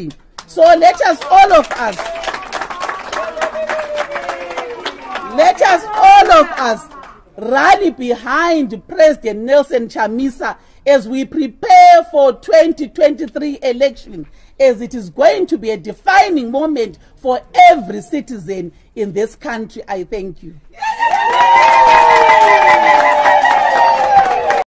So let us all of us rally behind President Nelson Chamisa as we prepare for 2023 election, as it is going to be a defining moment for every citizen in this country. I thank you.